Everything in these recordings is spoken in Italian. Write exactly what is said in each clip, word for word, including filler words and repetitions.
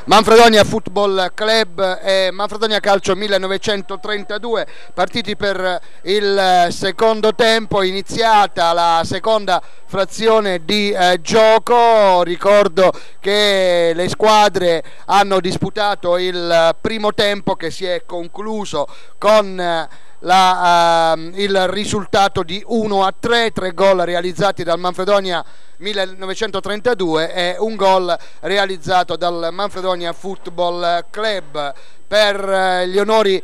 Manfredonia Football Club e Manfredonia Calcio millenovecentotrentadue, partiti per il secondo tempo, iniziata la seconda frazione di eh, gioco. Ricordo che le squadre hanno disputato il primo tempo che si è concluso con eh, La, uh, il risultato di uno a tre, tre gol realizzati dal Manfredonia millenovecentotrentadue e un gol realizzato dal Manfredonia Football Club. Per gli onori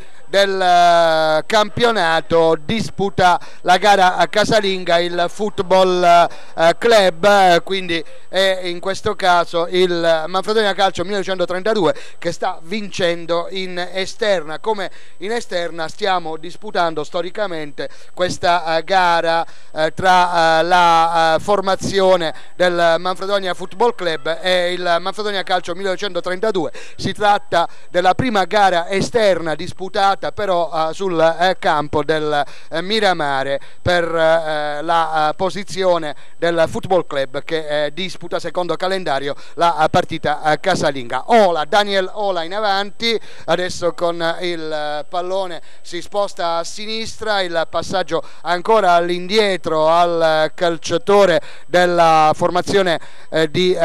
del campionato disputa la gara casalinga il Football Club, quindi è in questo caso il Manfredonia Calcio millenovecentotrentadue che sta vincendo in esterna. Come in esterna stiamo disputando storicamente questa gara tra la formazione del Manfredonia Football Club e il Manfredonia Calcio millenovecentotrentadue. Si tratta della prima gara esterna disputata però uh, sul uh, campo del uh, Miramare per uh, la uh, posizione del Football Club che uh, disputa secondo calendario la uh, partita uh, casalinga. Ola, Daniel Ola in avanti, adesso con uh, il uh, pallone si sposta a sinistra, il passaggio ancora all'indietro al uh, calciatore della formazione uh, di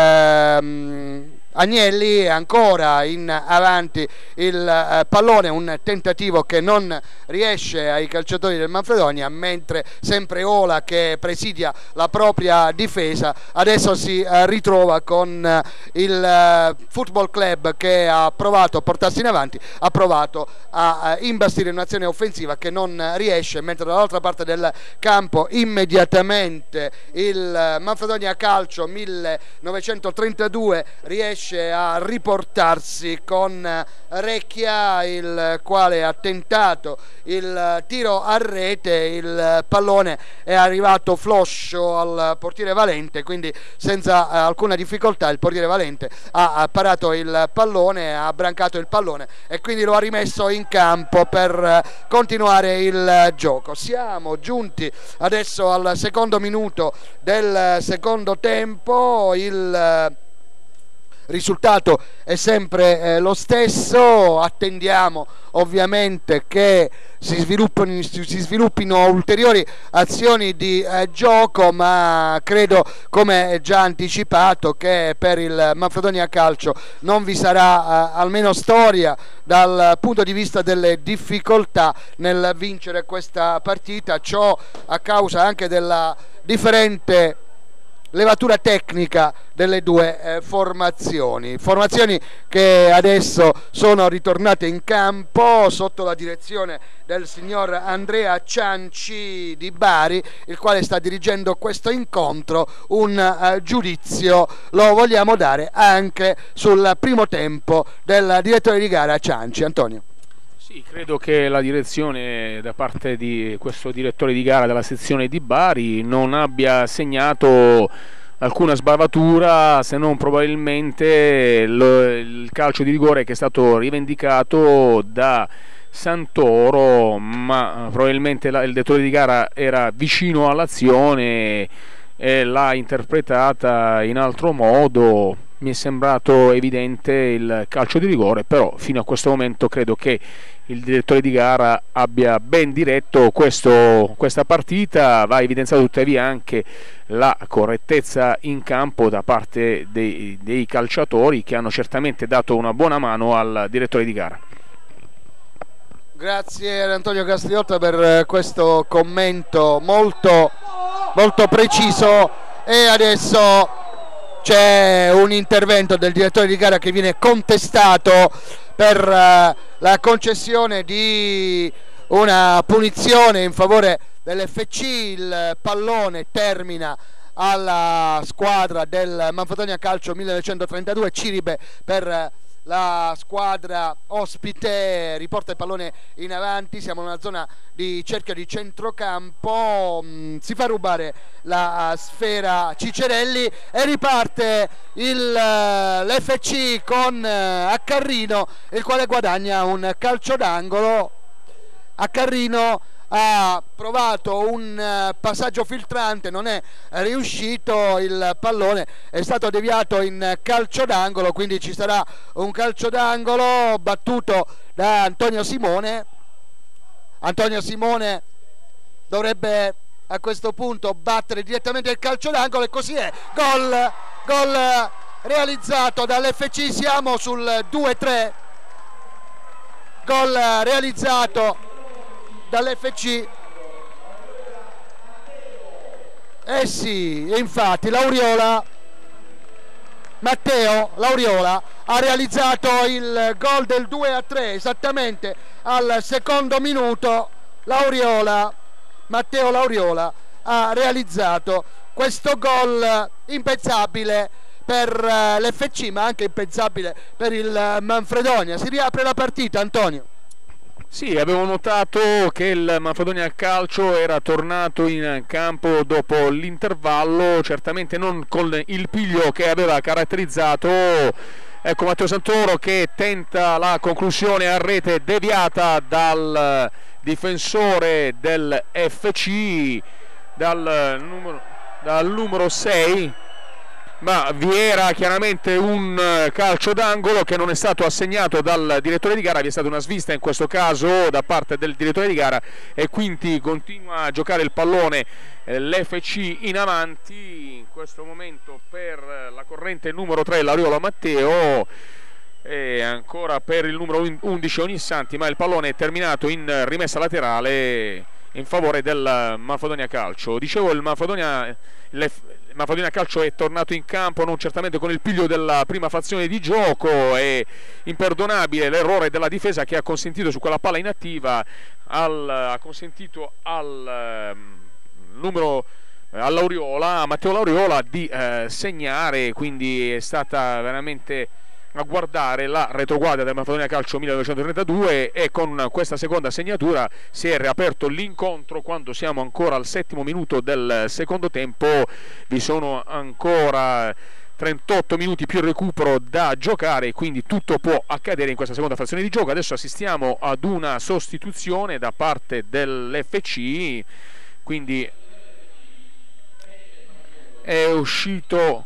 uh, Agnelli, ancora in avanti il eh, pallone, un tentativo che non riesce ai calciatori del Manfredonia, mentre sempre Ola, che presidia la propria difesa, adesso si eh, ritrova con eh, il eh, Football Club che ha provato a portarsi in avanti, ha provato a eh, imbastire un'azione offensiva che non riesce, mentre dall'altra parte del campo immediatamente il eh, Manfredonia Calcio millenovecentotrentadue riesce a riportarsi con Recchia, il quale ha tentato il tiro a rete, il pallone è arrivato floscio al portiere Valente, quindi senza alcuna difficoltà il portiere Valente ha parato il pallone, ha brancato il pallone e quindi lo ha rimesso in campo per continuare il gioco. Siamo giunti adesso al secondo minuto del secondo tempo, il risultato è sempre eh, lo stesso, attendiamo ovviamente che si sviluppino, si sviluppino ulteriori azioni di eh, gioco, ma credo, come già anticipato, che per il Manfredonia Calcio non vi sarà eh, almeno storia dal punto di vista delle difficoltà nel vincere questa partita, ciò a causa anche della differente levatura tecnica delle due eh, formazioni formazioni che adesso sono ritornate in campo sotto la direzione del signor Andrea Cianci di Bari, il quale sta dirigendo questo incontro. Un eh, giudizio lo vogliamo dare anche sul primo tempo del direttore di gara Cianci. Antonio. Sì, credo che la direzione da parte di questo direttore di gara della sezione di Bari non abbia segnato alcuna sbavatura, se non probabilmente lo, il calcio di rigore che è stato rivendicato da Santoro, ma probabilmente la, il direttore di gara era vicino all'azione e l'ha interpretata in altro modo. Mi è sembrato evidente il calcio di rigore, però fino a questo momento credo che il direttore di gara abbia ben diretto questo, questa partita. Va evidenziato tuttavia anche la correttezza in campo da parte dei, dei calciatori, che hanno certamente dato una buona mano al direttore di gara. Grazie ad Antonio Castriotta per questo commento molto, molto preciso. E adesso c'è un intervento del direttore di gara che viene contestato per uh, la concessione di una punizione in favore dell'F C. Il pallone termina alla squadra del Manfredonia Calcio millenovecentotrentadue. Ciribe per la squadra ospite riporta il pallone in avanti, siamo in una zona di cerchio di centrocampo, si fa rubare la sfera Cicerelli e riparte l'F C con Accarrino, il quale guadagna un calcio d'angolo. Accarrino ha provato un uh, passaggio filtrante, non è riuscito, il pallone è stato deviato in calcio d'angolo, quindi ci sarà un calcio d'angolo battuto da Antonio Simone. Antonio Simone dovrebbe a questo punto battere direttamente il calcio d'angolo e così è, gol, gol realizzato dall'F C, siamo sul due tre, gol realizzato dall'F C. Eh sì, infatti Lauriola, Matteo Lauriola ha realizzato il gol del due a tre esattamente al secondo minuto. Lauriola, Matteo Lauriola ha realizzato questo gol impensabile per l'F C, ma anche impensabile per il Manfredonia. Si riapre la partita, Antonio. Sì, avevo notato che il Manfredonia Calcio era tornato in campo dopo l'intervallo, certamente non con il piglio che aveva caratterizzato. Ecco Matteo Santoro che tenta la conclusione a rete deviata dal difensore del F C, dal numero, dal numero sei, ma vi era chiaramente un calcio d'angolo che non è stato assegnato dal direttore di gara. Vi è stata una svista in questo caso da parte del direttore di gara e quindi continua a giocare il pallone eh, l'F C in avanti in questo momento per la corrente numero tre Lauriola Matteo e ancora per il numero undici Ognissanti, ma il pallone è terminato in rimessa laterale in favore del Manfredonia Calcio. Dicevo, il Manfredonia, il Manfredonia Calcio è tornato in campo non certamente con il piglio della prima frazione di gioco. È imperdonabile l'errore della difesa che ha consentito su quella palla inattiva al, ha consentito al um, numero a Lauriola, a Matteo Lauriola di eh, segnare, quindi è stata veramente a guardare la retroguardia del Manfredonia Calcio millenovecentotrentadue e con questa seconda segnatura si è riaperto l'incontro quando siamo ancora al settimo minuto del secondo tempo. Vi sono ancora trentotto minuti più recupero da giocare, quindi tutto può accadere in questa seconda frazione di gioco. Adesso assistiamo ad una sostituzione da parte dell'F C, quindi è uscito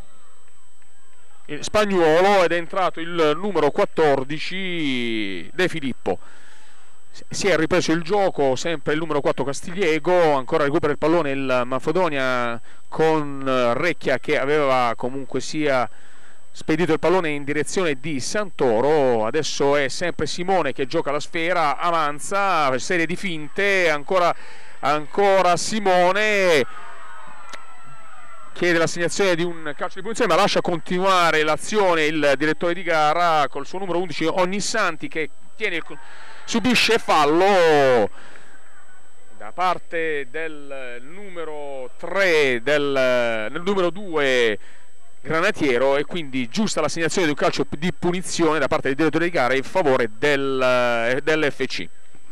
il Spagnuolo ed è entrato il numero quattordici De Filippo. Si è ripreso il gioco, sempre il numero quattro Castigliego, ancora recupera il pallone il Manfredonia con Recchia che aveva comunque sia spedito il pallone in direzione di Santoro. Adesso è sempre Simone che gioca la sfera, avanza, serie di finte, ancora, ancora Simone chiede l'assegnazione di un calcio di punizione, ma lascia continuare l'azione il direttore di gara col suo numero undici Ognissanti che tiene, subisce fallo da parte del numero tre del, del numero due Granatiero e quindi giusta l'assegnazione di un calcio di punizione da parte del direttore di gara in favore del, dell'F C.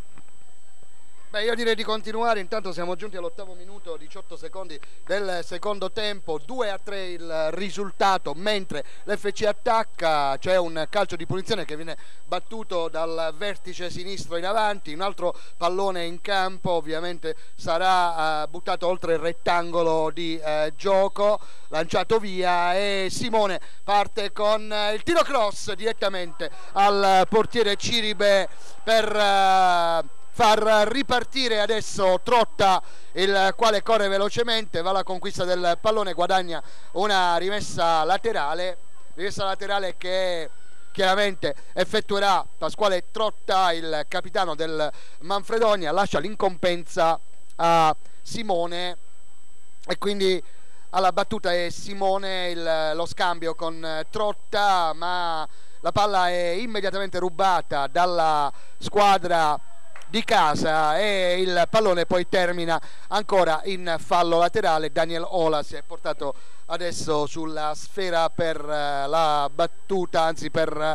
Beh, io direi di continuare, intanto siamo giunti all'ottavo minuto, diciotto secondi del secondo tempo, due a tre il risultato, mentre l'F C attacca, c'è un calcio di punizione che viene battuto dal vertice sinistro in avanti, un altro pallone in campo, ovviamente sarà uh, buttato oltre il rettangolo di uh, gioco, lanciato via e Simone parte con uh, il tiro cross direttamente al portiere Ciribe per... Uh, far ripartire adesso Trotta, il quale corre velocemente, va alla conquista del pallone, guadagna una rimessa laterale, rimessa laterale che chiaramente effettuerà Pasquale Trotta, il capitano del Manfredonia, lascia l'incombenza a Simone e quindi alla battuta è Simone il, lo scambio con Trotta, ma la palla è immediatamente rubata dalla squadra di casa e il pallone poi termina ancora in fallo laterale. Daniel Ola si è portato adesso sulla sfera per la battuta, anzi per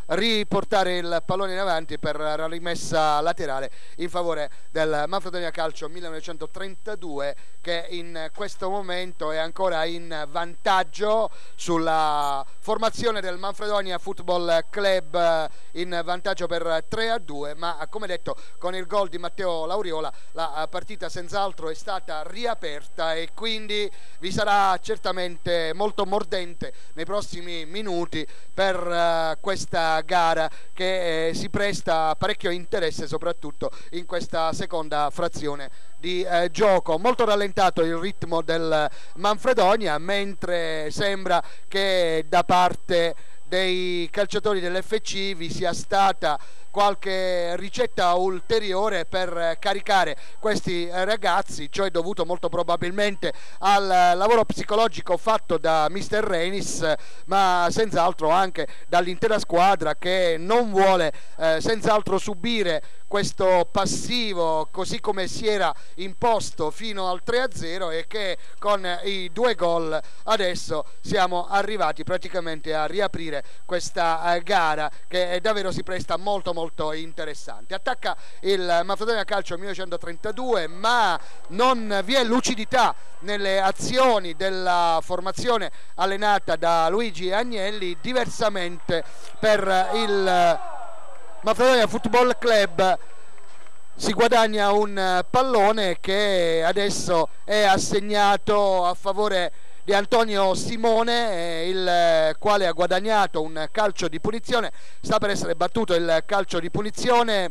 riportare il pallone in avanti per la rimessa laterale in favore del Manfredonia Calcio millenovecentotrentadue, che in questo momento è ancora in vantaggio sulla formazione del Manfredonia Football Club, in vantaggio per tre a due, ma come detto con il gol di Matteo Lauriola la partita senz'altro è stata riaperta e quindi vi sarà certamente molto mordente nei prossimi minuti per uh, questa gara che eh, si presta parecchio interesse soprattutto in questa seconda frazione di eh, gioco. Molto rallentato il ritmo del Manfredonia, mentre sembra che da parte dei calciatori dell'F C vi sia stata qualche ricetta ulteriore per caricare questi ragazzi, cioè dovuto molto probabilmente al lavoro psicologico fatto da mister Renis, ma senz'altro anche dall'intera squadra, che non vuole eh, senz'altro subire questo passivo così come si era imposto fino al tre a zero, e che con i due gol adesso siamo arrivati praticamente a riaprire questa eh, gara che davvero si presta molto molto interessante. Attacca il Manfredonia Calcio millenovecentotrentadue, ma non vi è lucidità nelle azioni della formazione allenata da Luigi Agnelli, diversamente per il Manfredonia Football Club. Si guadagna un pallone che adesso è assegnato a favore di Antonio Simone, il quale ha guadagnato un calcio di punizione. Sta per essere battuto il calcio di punizione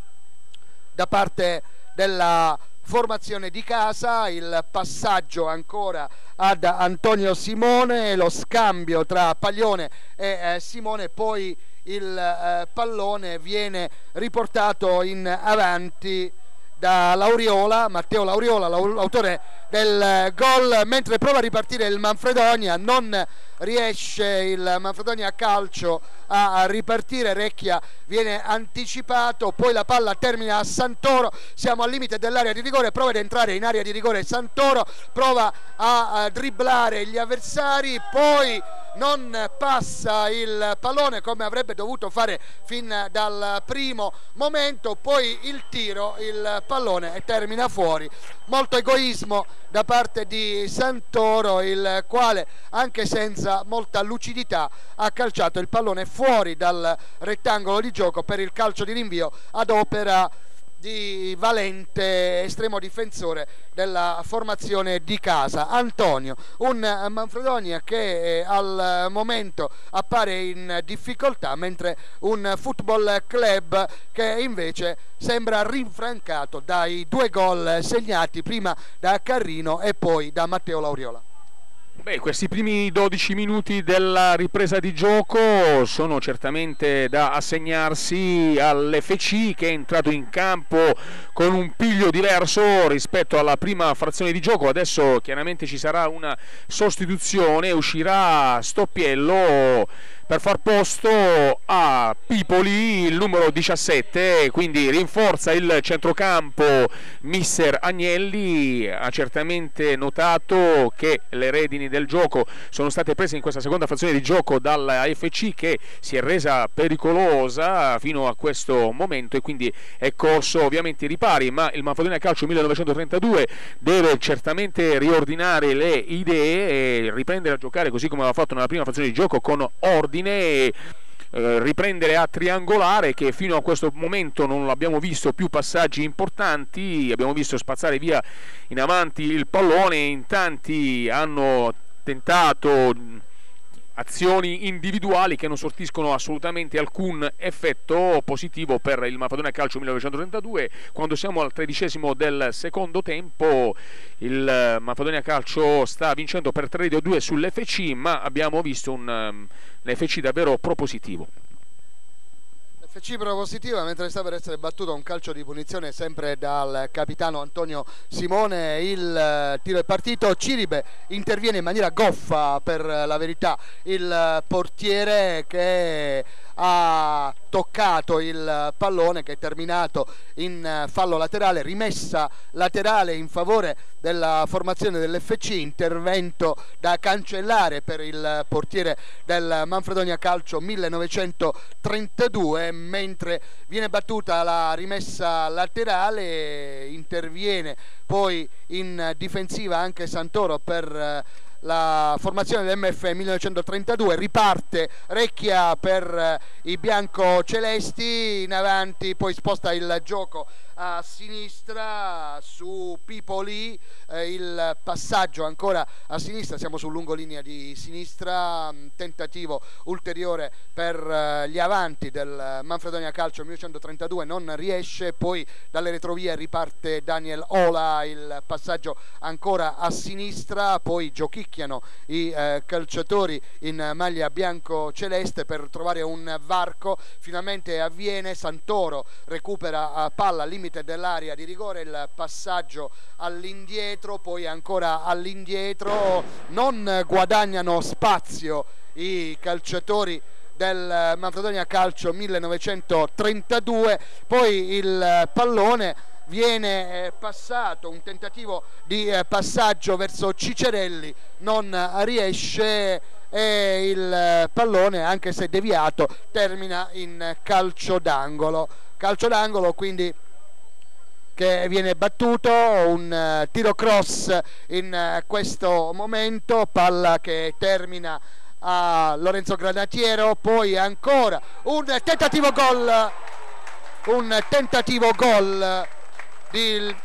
da parte della formazione di casa. Il passaggio ancora ad Antonio Simone, lo scambio tra Paglione e eh, Simone, poi il eh, pallone viene riportato in avanti da Lauriola, Matteo Lauriola, l'autore del gol, mentre prova a ripartire il Manfredonia. Non riesce il Manfredonia Calcio a ripartire, Recchia viene anticipato, poi la palla termina a Santoro, siamo al limite dell'area di rigore, prova ad entrare in area di rigore Santoro, prova a dribblare gli avversari, poi non passa il pallone come avrebbe dovuto fare fin dal primo momento, poi il tiro, il pallone termina fuori. Molto egoismo da parte di Santoro, il quale anche senza molta lucidità ha calciato il pallone fuori dal rettangolo di gioco per il calcio di rinvio ad opera di Valente, estremo difensore della formazione di casa. Antonio, un Manfredonia che eh, al momento appare in difficoltà, mentre un Football Club che invece sembra rinfrancato dai due gol segnati prima da Carrino e poi da Matteo Lauriola. Beh, questi primi dodici minuti della ripresa di gioco sono certamente da assegnarsi all'F C, che è entrato in campo con un piglio diverso rispetto alla prima frazione di gioco. Adesso chiaramente ci sarà una sostituzione, uscirà Stoppiello per far posto a Pipoli, il numero diciassette, quindi rinforza il centrocampo mister Agnelli. Ha certamente notato che le redini del gioco sono state prese in questa seconda frazione di gioco dalla F C, che si è resa pericolosa fino a questo momento, e quindi è corso ovviamente i ripari, ma il Manfredonia Calcio millenovecentotrentadue deve certamente riordinare le idee e riprendere a giocare così come aveva fatto nella prima frazione di gioco, con ordine, e eh, riprendere a triangolare, che fino a questo momento non abbiamo visto più passaggi importanti, abbiamo visto spazzare via in avanti il pallone, in tanti hanno tentato azioni individuali che non sortiscono assolutamente alcun effetto positivo per il Manfredonia Calcio millenovecentotrentadue. Quando siamo al tredicesimo del secondo tempo, il Manfredonia Calcio sta vincendo per tre a due sull'F C, ma abbiamo visto un um, l'F C davvero propositivo. F C propositiva, mentre sta per essere battuto un calcio di punizione sempre dal capitano Antonio Simone. Il tiro è partito, Ciribe interviene in maniera goffa, per la verità, il portiere, che ha toccato il pallone, che è terminato in fallo laterale, rimessa laterale in favore della formazione dell'F C, intervento da cancellare per il portiere del Manfredonia Calcio millenovecentotrentadue. Mentre viene battuta la rimessa laterale, interviene poi in difensiva anche Santoro per la formazione dell'M F millenovecentotrentadue, riparte Recchia per i bianco-celesti, in avanti poi sposta il gioco a sinistra su Pipoli, eh, il passaggio ancora a sinistra, siamo su lungolinea di sinistra, tentativo ulteriore per eh, gli avanti del Manfredonia Calcio millenovecentotrentadue, non riesce, poi dalle retrovie riparte Daniel Ola, il passaggio ancora a sinistra, poi giochicchiano i eh, calciatori in maglia bianco-celeste per trovare un varco, finalmente avviene, Santoro recupera a palla limite dell'area di rigore, il passaggio all'indietro, poi ancora all'indietro, non guadagnano spazio i calciatori del Manfredonia Calcio millenovecentotrentadue, poi il pallone viene passato, un tentativo di passaggio verso Cicerelli non riesce e il pallone, anche se deviato, termina in calcio d'angolo, calcio d'angolo quindi che viene battuto, un uh, tiro cross in uh, questo momento, palla che termina a Lorenzo Granatiero, poi ancora un tentativo gol, un tentativo gol di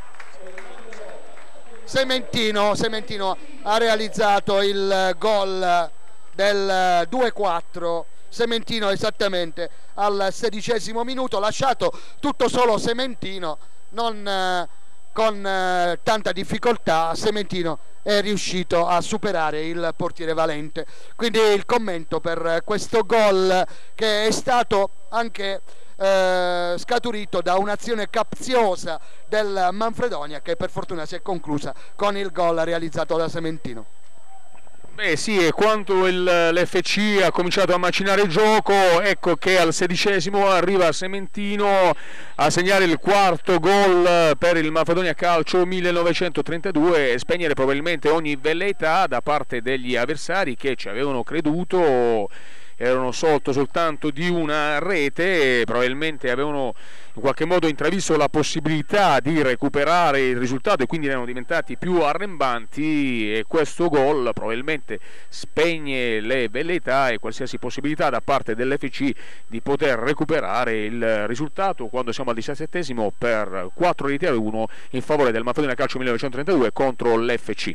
Sementino, Sementino ha realizzato il gol del due quattro, Sementino esattamente al sedicesimo minuto, lasciato tutto solo Sementino, non eh, con eh, tanta difficoltà Sementino è riuscito a superare il portiere Valente. Quindi il commento per questo gol, che è stato anche eh, scaturito da un'azione capziosa del Manfredonia, che per fortuna si è conclusa con il gol realizzato da Sementino. Beh sì, e quando l'F C ha cominciato a macinare il gioco, ecco che al sedicesimo arriva Sementino a segnare il quarto gol per il Manfredonia Calcio millenovecentotrentadue e spegnere probabilmente ogni velleità da parte degli avversari, che ci avevano creduto, erano sotto soltanto di una rete e probabilmente avevano in qualche modo intravisto la possibilità di recuperare il risultato e quindi erano diventati più arrembanti, e questo gol probabilmente spegne le velleità e qualsiasi possibilità da parte dell'F C di poter recuperare il risultato, quando siamo al diciassettesimo per quattro reti a uno in favore del Manfredonia Calcio millenovecentotrentadue contro l'F C.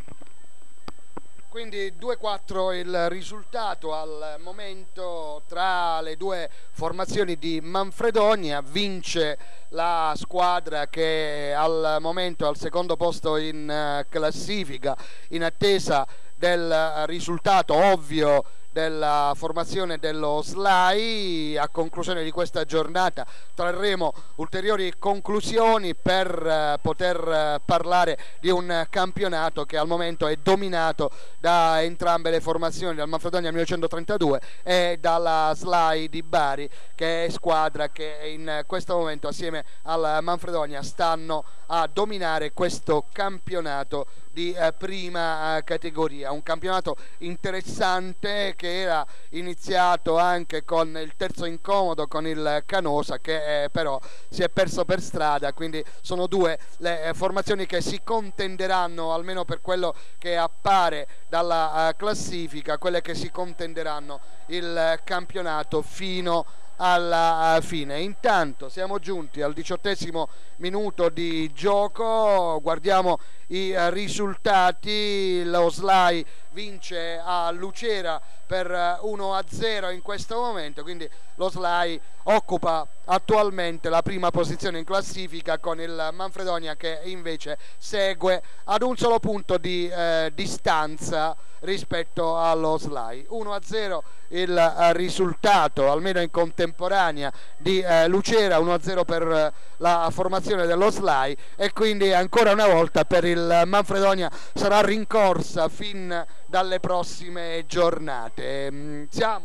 Quindi due quattro il risultato al momento tra le due formazioni di Manfredonia. Vince la squadra che al momento è al secondo posto in classifica, in attesa del risultato ovvio della formazione dello S L A I. A conclusione di questa giornata trarremo ulteriori conclusioni per eh, poter eh, parlare di un campionato che al momento è dominato da entrambe le formazioni, dal Manfredonia millenovecentotrentadue e dalla S L A I di Bari, che è squadra che in questo momento assieme al Manfredonia stanno a dominare questo campionato di eh, prima eh, categoria, un campionato interessante che era iniziato anche con il terzo incomodo con il Canosa, che eh, però si è perso per strada. Quindi sono due le eh, formazioni che si contenderanno, almeno per quello che appare dalla eh, classifica, quelle che si contenderanno il eh, campionato fino alla fine. Intanto siamo giunti al diciottesimo minuto di gioco, guardiamo i risultati. Lo S L A I vince a Lucera per uno a zero in questo momento, quindi lo S L A I occupa attualmente la prima posizione in classifica, con il Manfredonia che invece segue ad un solo punto di eh, distanza rispetto allo S L A I. uno a zero il eh, risultato, almeno in contemporanea, di eh, Lucera, uno a zero per eh, la formazione dello S L A I, e quindi ancora una volta per il Manfredonia sarà rincorsa fin dalle prossime giornate. Siamo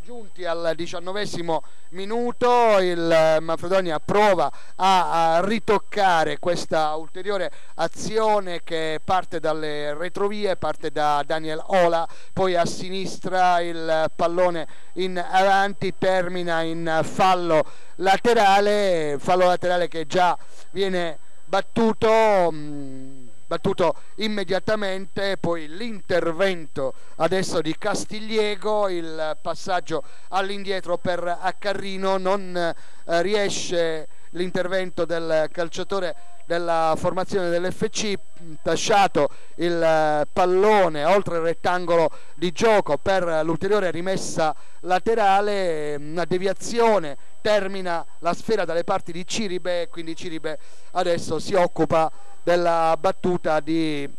giunti al diciannovesimo minuto, il Manfredonia prova a, a ritoccare questa ulteriore azione che parte dalle retrovie, parte da Daniel Ola, poi a sinistra il pallone in avanti, termina in fallo laterale, fallo laterale che già viene battuto mh, battuto immediatamente, poi l'intervento adesso di Castigliego, il passaggio all'indietro per Accarrino, non eh, riesce l'intervento del calciatore della formazione dell'F C, tasciato il pallone oltre il rettangolo di gioco per l'ulteriore rimessa laterale, una deviazione, termina la sfera dalle parti di Ciribe, quindi Ciribe adesso si occupa della battuta di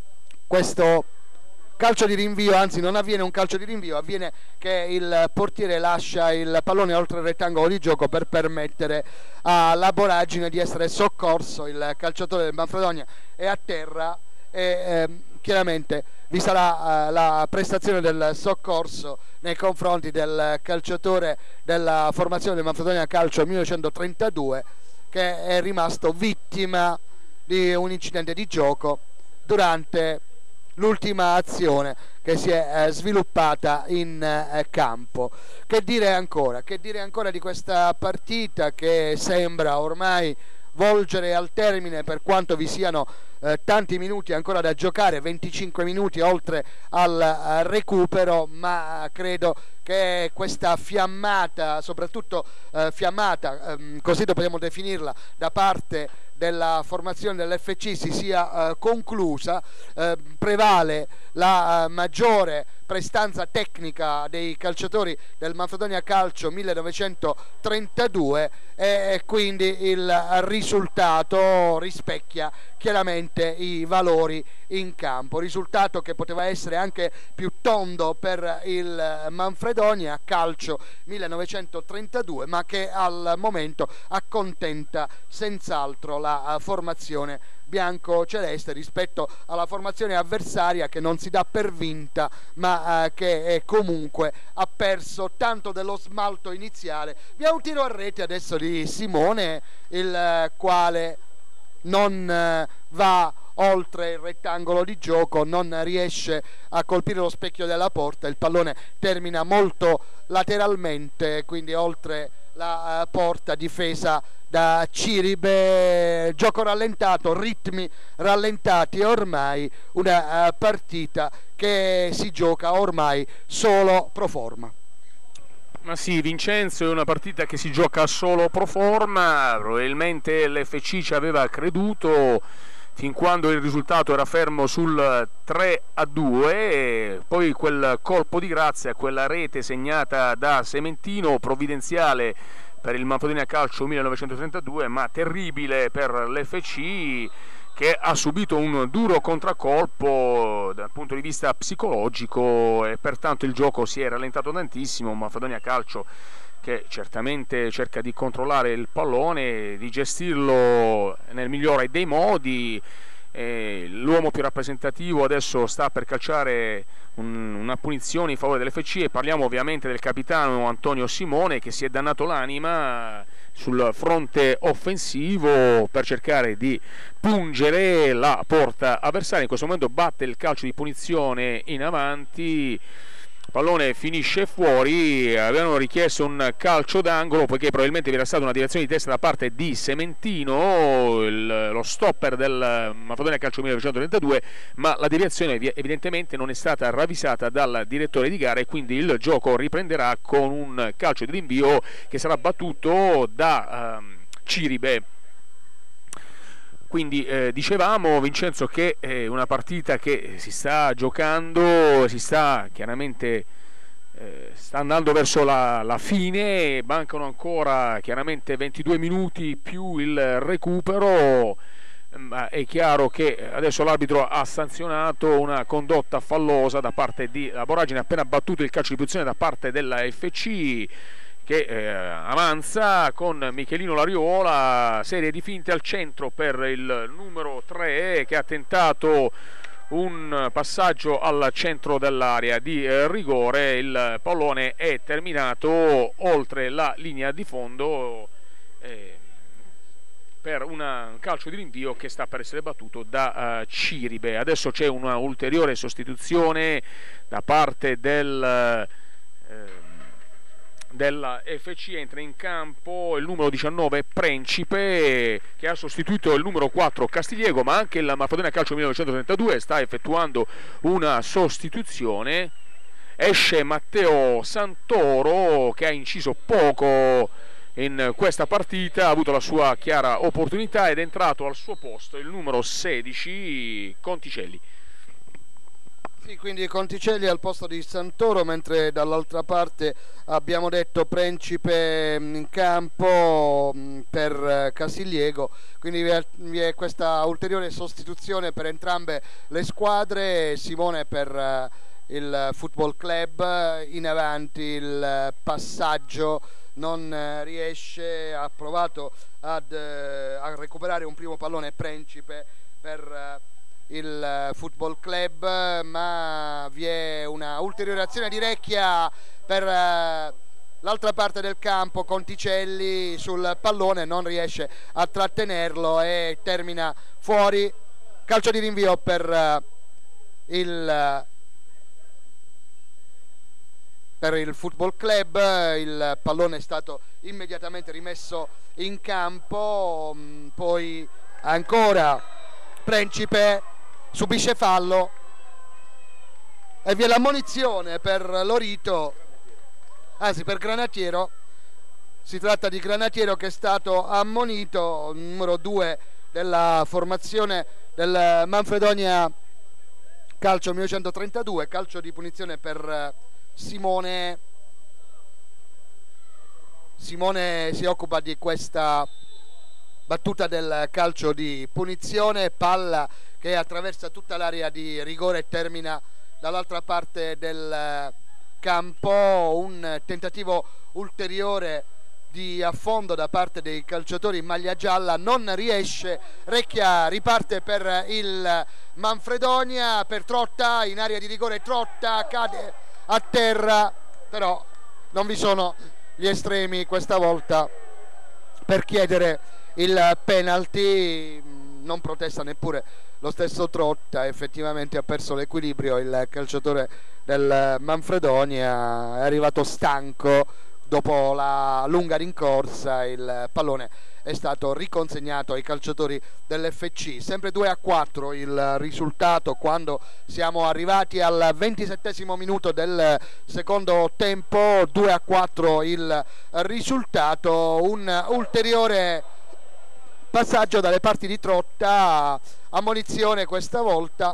questo calcio di rinvio, anzi non avviene un calcio di rinvio, avviene che il portiere lascia il pallone oltre il rettangolo di gioco per permettere alla Boragine di essere soccorso. Il calciatore del Manfredonia è a terra e eh, chiaramente vi sarà eh, la prestazione del soccorso nei confronti del calciatore della formazione del Manfredonia Calcio millenovecentotrentadue, che è rimasto vittima di un incidente di gioco durante l'ultima azione che si è eh, sviluppata in eh, campo. Che dire ancora? Che dire ancora di questa partita che sembra ormai volgere al termine, per quanto vi siano eh, tanti minuti ancora da giocare, venticinque minuti oltre al eh, recupero, ma credo che questa fiammata, soprattutto eh, fiammata, ehm, così dobbiamo definirla, da parte della formazione dell'F C si sia eh, conclusa. Eh, prevale la eh, maggiore prestanza tecnica dei calciatori del Manfredonia Calcio millenovecentotrentadue e quindi il risultato rispecchia chiaramente i valori in campo, risultato che poteva essere anche più tondo per il Manfredonia Calcio millenovecentotrentadue, ma che al momento accontenta senz'altro la formazione bianco-celeste rispetto alla formazione avversaria, che non si dà per vinta ma eh, che è comunque ha perso tanto dello smalto iniziale. Vi è un tiro a rete adesso di Simone, il eh, quale non eh, va oltre il rettangolo di gioco, non riesce a colpire lo specchio della porta, il pallone termina molto lateralmente, quindi oltre la uh, porta, difesa da Ciribe, gioco rallentato, ritmi rallentati, ormai una uh, partita che si gioca ormai solo pro forma. Ma sì, Vincenzo, è una partita che si gioca solo pro forma, probabilmente l'F C ci aveva creduto fin quando il risultato era fermo sul tre a due, poi quel colpo di grazia, quella rete segnata da Sementino, provvidenziale per il Manfredonia Calcio millenovecentotrentadue, ma terribile per l'F C, che ha subito un duro contraccolpo dal punto di vista psicologico e pertanto il gioco si è rallentato tantissimo. Manfredonia Calcio che certamente cerca di controllare il pallone, di gestirlo nel migliore dei modi. Eh, l'uomo più rappresentativo adesso sta per calciare un, una punizione in favore dell'F C, e parliamo ovviamente del capitano Antonio Simone, che si è dannato l'anima sul fronte offensivo per cercare di pungere la porta avversaria. In questo momento batte il calcio di punizione in avanti, pallone finisce fuori. Avevano richiesto un calcio d'angolo poiché probabilmente vi era stata una direzione di testa da parte di Sementino, il, lo stopper del Manfredonia Calcio millenovecentotrentadue, ma la deviazione evidentemente non è stata ravvisata dal direttore di gara e quindi il gioco riprenderà con un calcio di rinvio che sarà battuto da um, Ciribe. Quindi eh, dicevamo, Vincenzo, che è una partita che si sta giocando, si sta chiaramente eh, sta andando verso la, la fine, mancano ancora chiaramente ventidue minuti più il recupero, ma è chiaro che adesso l'arbitro ha sanzionato una condotta fallosa da parte di la Boragine, appena battuto il calcio di punizione da parte della F C, che eh, avanza con Michelino Lariola, serie di finte al centro per il numero tre che ha tentato un passaggio al centro dell'area di eh, rigore, il pallone è terminato oltre la linea di fondo eh, per una, un calcio di rinvio che sta per essere battuto da uh, Ciribe. Adesso c'è una ulteriore sostituzione da parte del eh, della F C, entra in campo il numero diciannove Principe, che ha sostituito il numero quattro Castigliego, ma anche il Manfredonia Calcio millenovecentotrentadue sta effettuando una sostituzione. Esce Matteo Santoro, che ha inciso poco in questa partita, ha avuto la sua chiara opportunità ed è entrato al suo posto il numero sedici Conticelli. Sì, quindi Conticelli al posto di Santoro, mentre dall'altra parte abbiamo detto Principe in campo per Castigliego, quindi vi è, vi è questa ulteriore sostituzione per entrambe le squadre. Simone per il Football Club, in avanti il passaggio non riesce, ha provato ad, a recuperare un primo pallone Principe per il Football Club, ma vi è una ulteriore azione di Recchia per l'altra parte del campo. Conticelli sul pallone non riesce a trattenerlo e termina fuori. Calcio di rinvio per il per il Football Club. Il pallone è stato immediatamente rimesso in campo, poi ancora Principe subisce fallo e vi è l'ammonizione per Lorito, anzi per Granatiero. Si tratta di Granatiero che è stato ammonito, numero due della formazione del Manfredonia Calcio millenovecentotrentadue. Calcio di punizione per Simone. Simone si occupa di questa battuta del calcio di punizione, palla che attraversa tutta l'area di rigore e termina dall'altra parte del campo. Un tentativo ulteriore di affondo da parte dei calciatori in maglia gialla non riesce. Recchia riparte per il Manfredonia, per Trotta in area di rigore. Trotta cade a terra, però non vi sono gli estremi questa volta per chiedere il penalty. Non protesta neppure lo stesso Trotta, effettivamente ha perso l'equilibrio il calciatore del Manfredonia, è arrivato stanco dopo la lunga rincorsa. Il pallone è stato riconsegnato ai calciatori dell'F C. Sempre due a quattro il risultato quando siamo arrivati al ventisettesimo minuto del secondo tempo. Due a quattro il risultato. Un ulteriore passaggio dalle parti di Trotta, ammonizione questa volta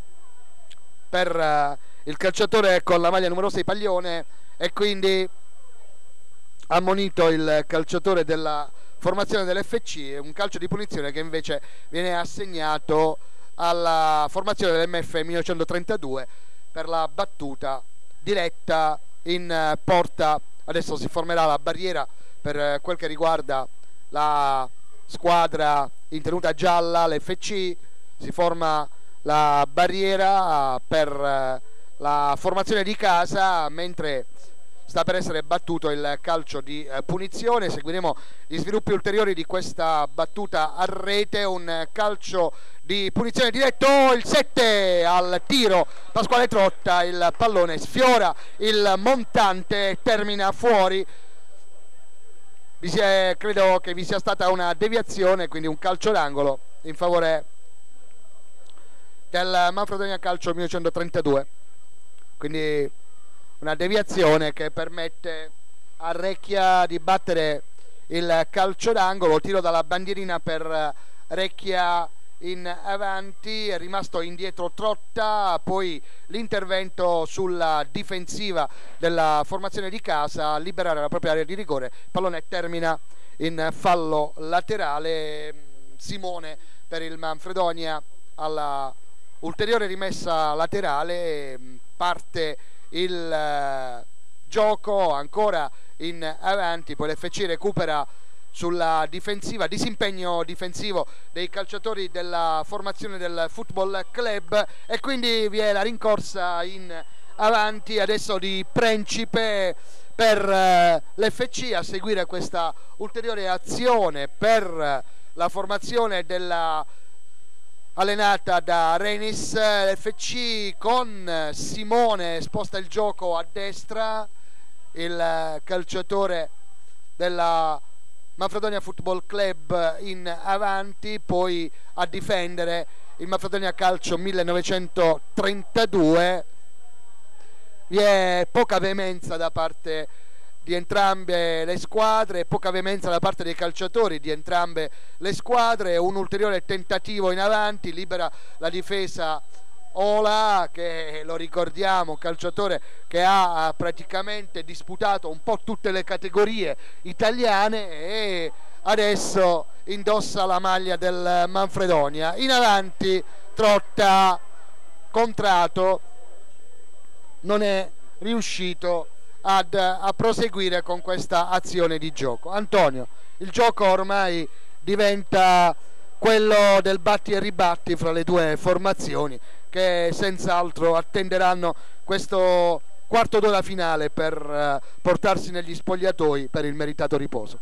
per il calciatore con la maglia numero sei Paglione, e quindi ammonito il calciatore della formazione dell'F C. Un calcio di punizione che invece viene assegnato alla formazione dell'M F millenovecentotrentadue per la battuta diretta in porta. Adesso si formerà la barriera per quel che riguarda la squadra in tenuta gialla, l'F C. Si forma la barriera per la formazione di casa, mentre sta per essere battuto il calcio di punizione. Seguiremo gli sviluppi ulteriori di questa battuta a rete. Un calcio di punizione diretto, il sette al tiro Pasquale Trotta, il pallone sfiora il montante, termina fuori. Vi si è, credo che vi sia stata una deviazione, quindi un calcio d'angolo in favore del Manfredonia Calcio millenovecentotrentadue, quindi una deviazione che permette a Recchia di battere il calcio d'angolo. Tiro dalla bandierina per Recchia in avanti, è rimasto indietro Trotta, poi l'intervento sulla difensiva della formazione di casa a liberare la propria area di rigore. Il pallone termina in fallo laterale. Simone per il Manfredonia alla ulteriore rimessa laterale, parte il gioco ancora in avanti, poi l'F C recupera sulla difensiva, disimpegno difensivo dei calciatori della formazione del Football Club, e quindi vi è la rincorsa in avanti adesso di Principe per eh, l'F C a seguire questa ulteriore azione per eh, la formazione della allenata da Renis. L'F C con Simone sposta il gioco a destra, il calciatore della Manfredonia Football Club in avanti, poi a difendere il Manfredonia Calcio millenovecentotrentadue. Vi è poca veemenza da parte di entrambe le squadre, poca veemenza da parte dei calciatori di entrambe le squadre. Un ulteriore tentativo in avanti, libera la difesa Ola, che lo ricordiamo, calciatore che ha praticamente disputato un po' tutte le categorie italiane e adesso indossa la maglia del Manfredonia. In avanti Trotta, Contrato non è riuscito ad, a proseguire con questa azione di gioco. Antonio, il gioco ormai diventa quello del batti e ribatti fra le due formazioni, che senz'altro attenderanno questo quarto d'ora finale per eh, portarsi negli spogliatoi per il meritato riposo.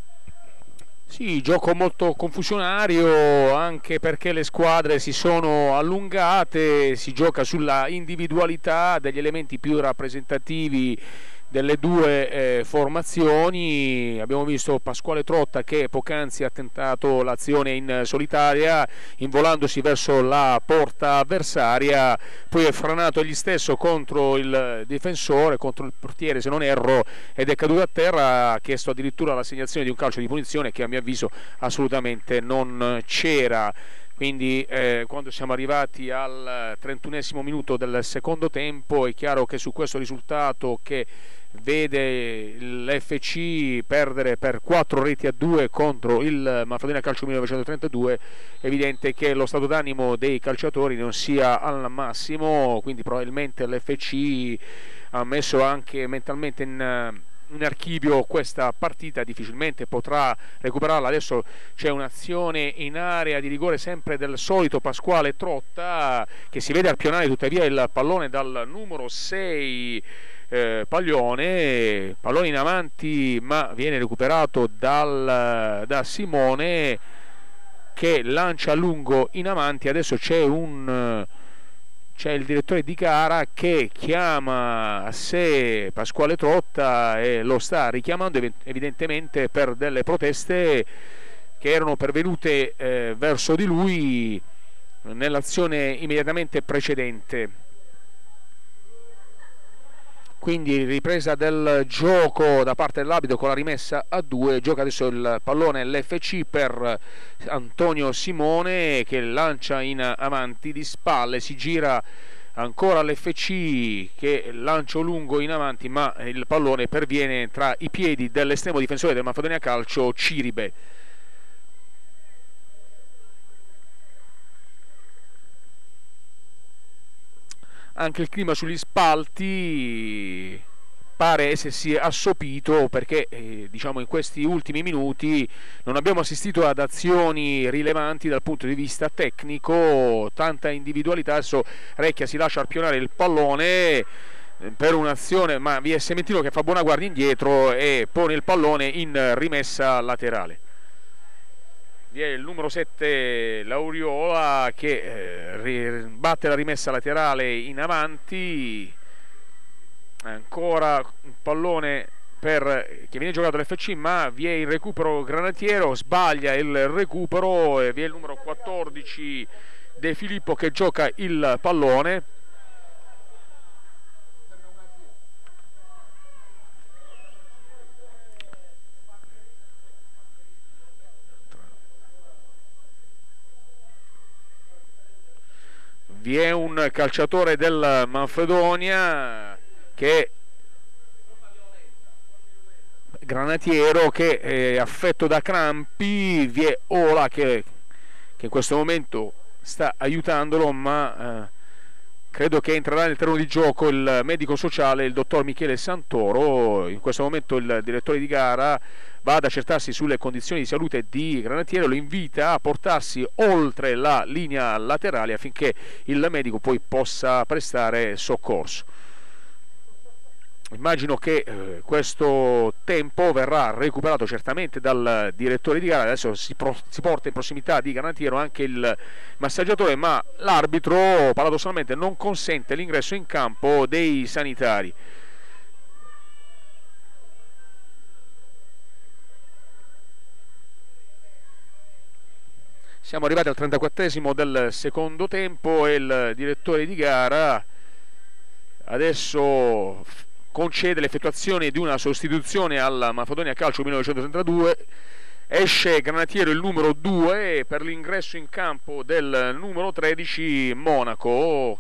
Sì, gioco molto confusionario, anche perché le squadre si sono allungate, si gioca sulla individualità degli elementi più rappresentativi delle due eh, formazioni. Abbiamo visto Pasquale Trotta che poc'anzi ha tentato l'azione in solitaria involandosi verso la porta avversaria, poi è franato egli stesso contro il difensore, contro il portiere se non erro, ed è caduto a terra. Ha chiesto addirittura l'assegnazione di un calcio di punizione che a mio avviso assolutamente non c'era. Quindi eh, quando siamo arrivati al trentunesimo minuto del secondo tempo è chiaro che su questo risultato, che vede l'F C perdere per quattro reti a due contro il Manfredonia Calcio millenovecentotrentadue, è evidente che lo stato d'animo dei calciatori non sia al massimo, quindi probabilmente l'F C ha messo anche mentalmente in in archivio questa partita, difficilmente potrà recuperarla. Adesso c'è un'azione in area di rigore sempre del solito Pasquale Trotta, che si vede arpionare tuttavia il pallone dal numero sei eh, Paglione, pallone in avanti ma viene recuperato dal, da Simone, che lancia a lungo in avanti. Adesso c'è un c'è il direttore di gara che chiama a sé Pasquale Trotta e lo sta richiamando evidentemente per delle proteste che erano pervenute eh, verso di lui nell'azione immediatamente precedente. Quindi ripresa del gioco da parte dell'arbitro con la rimessa a due. Gioca adesso il pallone l'F C per Antonio Simone, che lancia in avanti di spalle, si gira ancora l'F C che lancia lungo in avanti, ma il pallone perviene tra i piedi dell'estremo difensore del Manfredonia Calcio, Ciribe. Anche il clima sugli spalti pare essersi assopito, perché eh, diciamo in questi ultimi minuti non abbiamo assistito ad azioni rilevanti dal punto di vista tecnico, tanta individualità. Adesso Recchia si lascia arpionare il pallone eh, per un'azione, ma vi è Sementino che fa buona guardia indietro e pone il pallone in rimessa laterale. Vi è il numero sette Lauriola che eh, batte la rimessa laterale in avanti. Ancora un pallone per, che viene giocato all'F C, ma vi è il recupero Granatiero, sbaglia il recupero e vi è il numero quattordici De Filippo che gioca il pallone. Vi è un calciatore del Manfredonia che è Granatiero, che è affetto da crampi. Vi è Ola che, che in questo momento sta aiutandolo, ma eh, Credo che entrerà nel terreno di gioco il medico sociale, il dottor Michele Santoro. In questo momento il direttore di gara va ad accertarsi sulle condizioni di salute di Granatiero, lo invita a portarsi oltre la linea laterale affinché il medico poi possa prestare soccorso. Immagino che eh, questo tempo verrà recuperato certamente dal direttore di gara. Adesso si, pro, si porta in prossimità di Granatiero anche il massaggiatore, ma l'arbitro paradossalmente non consente l'ingresso in campo dei sanitari. Siamo arrivati al trentaquattresimo del secondo tempo e il direttore di gara adesso concede l'effettuazione di una sostituzione alla Manfredonia Calcio millenovecentotrentadue. Esce Granatiero il numero due per l'ingresso in campo del numero tredici Monaco,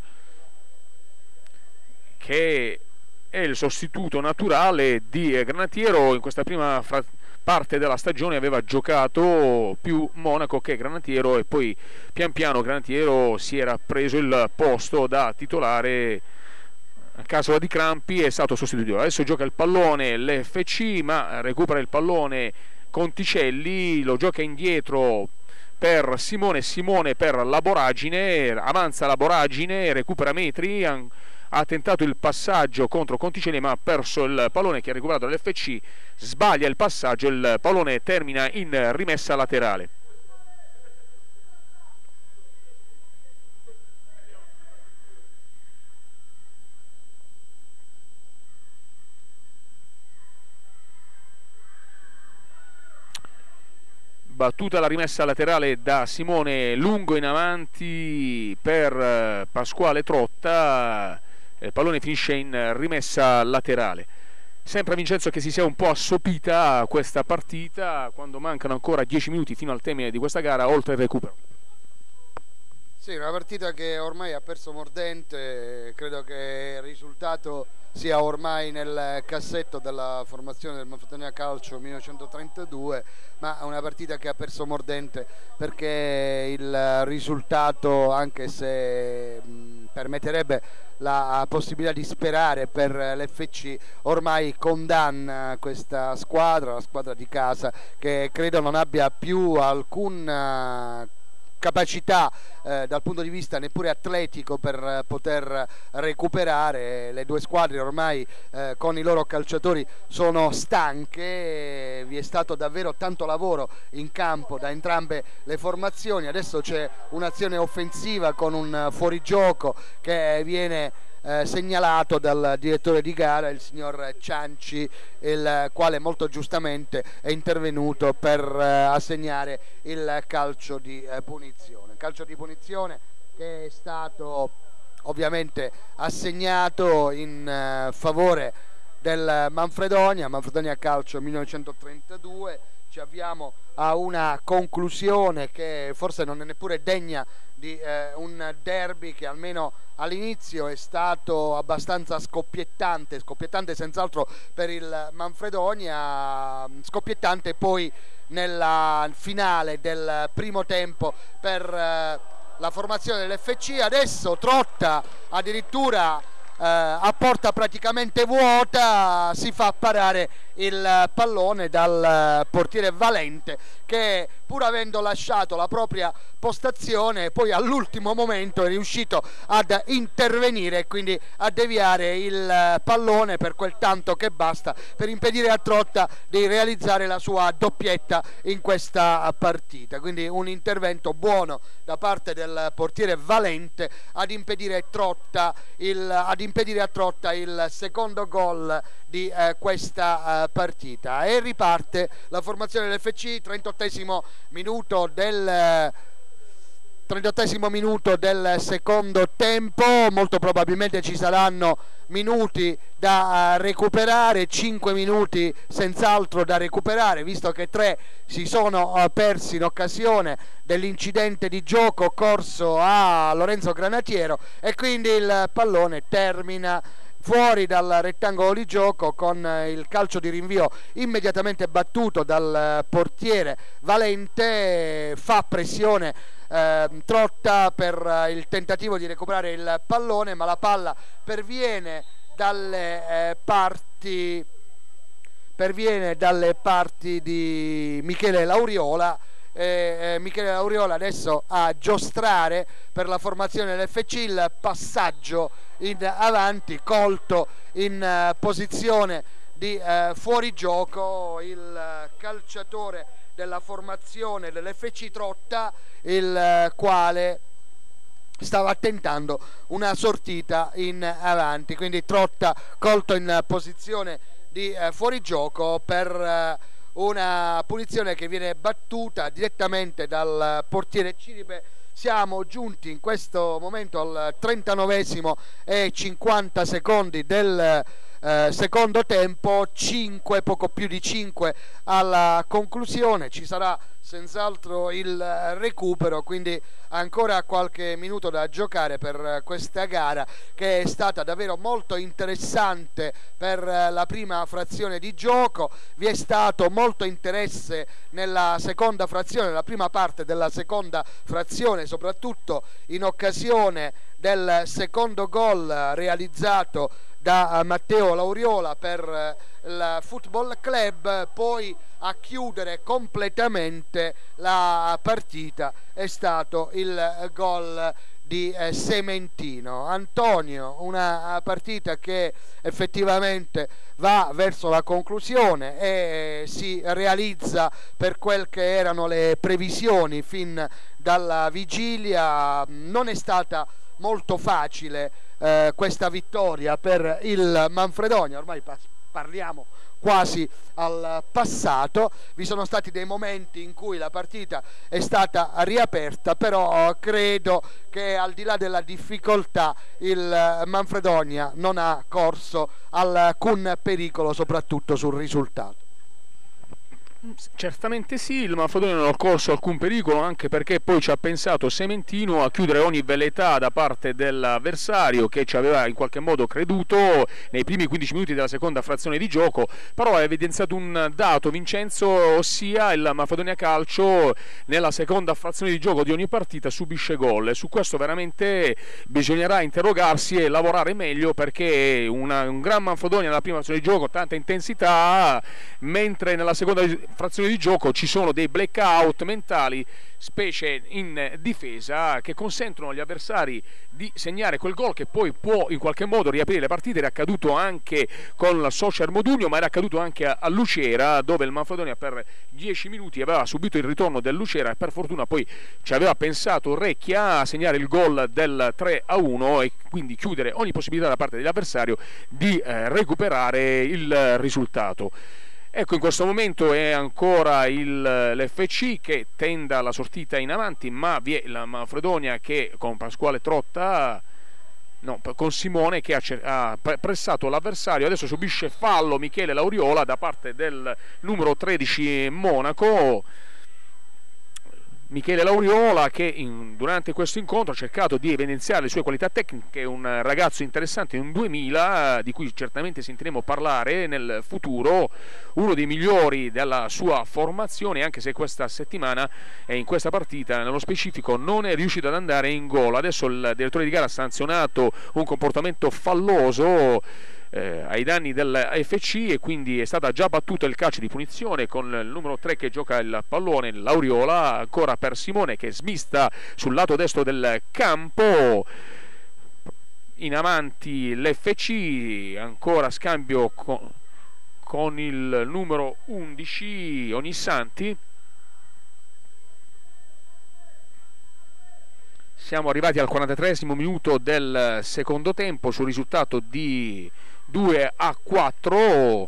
che è il sostituto naturale di Granatiero. In questa prima parte della stagione aveva giocato più Monaco che Granatiero e poi pian piano Granatiero si era preso il posto da titolare. A causa di crampi è stato sostituito. Adesso gioca il pallone l'F C, ma recupera il pallone Conticelli, lo gioca indietro per Simone, Simone per la Boragine, avanza la Boragine, recupera metri, ha tentato il passaggio contro Conticelli ma ha perso il pallone che ha recuperato l'F C, sbaglia il passaggio, il pallone termina in rimessa laterale. Battuta la rimessa laterale da Simone, lungo in avanti per Pasquale Trotta, il pallone finisce in rimessa laterale. Sembra Vincenzo che si sia un po' assopita questa partita quando mancano ancora dieci minuti fino al termine di questa gara, oltre il recupero. Sì, una partita che ormai ha perso mordente, credo che il risultato sia ormai nel cassetto della formazione del Manfredonia Calcio millenovecentotrentadue, ma una partita che ha perso mordente perché il risultato, anche se mh, permetterebbe la possibilità di sperare per l'F C, ormai condanna questa squadra, la squadra di casa, che credo non abbia più alcun capacità eh, dal punto di vista neppure atletico per eh, poter recuperare. Le due squadre ormai eh, con i loro calciatori sono stanche, vi è stato davvero tanto lavoro in campo da entrambe le formazioni. Adesso c'è un'azione offensiva con un fuorigioco che viene Eh, segnalato dal direttore di gara, il signor Cianci, il quale molto giustamente è intervenuto per eh, assegnare il calcio di eh, punizione. Calcio di punizione che è stato ovviamente assegnato in eh, favore del Manfredonia, Manfredonia Calcio millenovecentotrentadue. Ci avviamo a una conclusione che forse non è neppure degna di eh, un derby, che almeno all'inizio è stato abbastanza scoppiettante, scoppiettante senz'altro per il Manfredonia, scoppiettante poi nella finale del primo tempo per eh, la formazione dell'F C. Adesso Trotta addirittura eh, a porta praticamente vuota si fa parare il pallone dal portiere Valente, che pur avendo lasciato la propria postazione poi all'ultimo momento è riuscito ad intervenire e quindi a deviare il pallone per quel tanto che basta per impedire a Trotta di realizzare la sua doppietta in questa partita. Quindi un intervento buono da parte del portiere Valente ad impedire, Trotta il, ad impedire a Trotta il secondo gol di eh, questa eh, partita. E riparte la formazione dell'F C, trentottesimo minuto del trentottesimo minuto del secondo tempo. Molto probabilmente ci saranno minuti da recuperare, cinque minuti senz'altro da recuperare, visto che tre si sono persi in occasione dell'incidente di gioco occorso a Lorenzo Granatiero, e quindi il pallone termina fuori dal rettangolo di gioco con il calcio di rinvio immediatamente battuto dal portiere Valente. Fa pressione eh, Trotta per il tentativo di recuperare il pallone, ma la palla perviene dalle eh, parti perviene dalle parti di Michele Lauriola. Eh, eh, Michele Lauriola adesso a giostrare per la formazione dell'F C. Il passaggio in avanti colto in uh, posizione di uh, fuorigioco il uh, calciatore della formazione dell'F C Trotta, il uh, quale stava tentando una sortita in avanti, quindi Trotta colto in uh, posizione di uh, fuorigioco per uh, una punizione che viene battuta direttamente dal portiere Ciripe. Siamo giunti in questo momento al trentanovesimo e cinquanta secondi del eh, secondo tempo, cinque, poco più di cinque alla conclusione. Ci sarà senz'altro il recupero, quindi ancora qualche minuto da giocare per questa gara, che è stata davvero molto interessante per la prima frazione di gioco. Vi è stato molto interesse nella seconda frazione, nella prima parte della seconda frazione, soprattutto in occasione del secondo gol realizzato da Matteo Lauriola per il Football Club. Poi a chiudere completamente la partita è stato il gol di Sementino. Antonio, una partita che effettivamente va verso la conclusione e si realizza per quel che erano le previsioni fin dalla vigilia. Non è stata molto facile eh, questa vittoria per il Manfredonia, ormai parliamo quasi al passato. Vi sono stati dei momenti in cui la partita è stata riaperta, però credo che al di là della difficoltà il Manfredonia non ha corso alcun pericolo, soprattutto sul risultato. Certamente sì, il Manfredonia non ha corso alcun pericolo, anche perché poi ci ha pensato Sementino a chiudere ogni velleità da parte dell'avversario, che ci aveva in qualche modo creduto nei primi quindici minuti della seconda frazione di gioco. Però ha evidenziato un dato, Vincenzo, ossia il Manfredonia Calcio nella seconda frazione di gioco di ogni partita subisce gol, e su questo veramente bisognerà interrogarsi e lavorare meglio, perché una, un gran Manfredonia nella prima frazione di gioco, tanta intensità, mentre nella seconda frazione di gioco ci sono dei blackout mentali, specie in difesa, che consentono agli avversari di segnare quel gol che poi può in qualche modo riaprire le partite. Era accaduto anche con la Social Modugno, ma era accaduto anche a Lucera, dove il Manfredonia per dieci minuti aveva subito il ritorno del Lucera e per fortuna poi ci aveva pensato Recchia a segnare il gol del tre a uno e quindi chiudere ogni possibilità da parte dell'avversario di eh, recuperare il risultato. Ecco, in questo momento è ancora l'F C che tenda la sortita in avanti, ma vi è la Manfredonia che con Pasquale Trotta, no, con Simone, che ha, ha pressato l'avversario. Adesso subisce fallo Michele Lauriola da parte del numero tredici Monaco. Michele Lauriola che in, durante questo incontro ha cercato di evidenziare le sue qualità tecniche, è un ragazzo interessante, un duemila di cui certamente sentiremo parlare nel futuro, uno dei migliori della sua formazione, anche se questa settimana e in questa partita nello specifico non è riuscito ad andare in gol. Adesso il direttore di gara ha sanzionato un comportamento falloso Eh, ai danni del F C e quindi è stata già battuta il calcio di punizione con il numero tre che gioca il pallone, Lauriola, ancora per Simone che smista sul lato destro del campo. In avanti l'F C, ancora scambio con, con il numero undici Ognissanti. Siamo arrivati al quarantatreesimo minuto del secondo tempo sul risultato di due a quattro.